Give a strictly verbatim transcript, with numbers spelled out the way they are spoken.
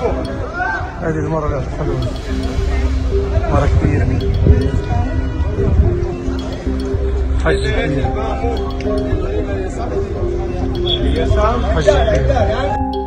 هذه المرة حلوة، مرة كبيرة، حج كبير، حج كبير.